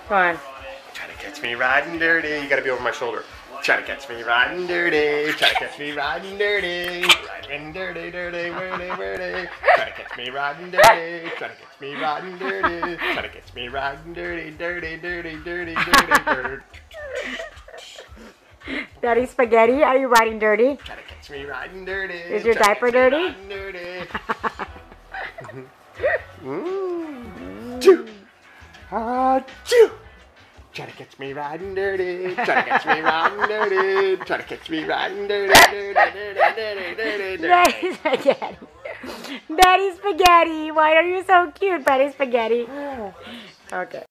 Come on. Try to catch me riding dirty. You gotta be over my shoulder. Try to catch me riding dirty. Try to catch me riding dirty. Riding dirty, dirty, dirty, dirty. Try to catch me riding dirty. Try to catch me riding dirty. Try to catch me riding dirty, dirty, dirty, dirty, dirty, dirty. Daddy Spaghetti, are you riding dirty? Try to catch me riding dirty. Is your diaper dirty? Dirty. Choo. Choo. Try to catch me riding dirty. Try to catch me riding dirty. Try to catch me riding dirty. Daddy Spaghetti. Daddy Spaghetti. Why are you so cute, Daddy Spaghetti? Okay.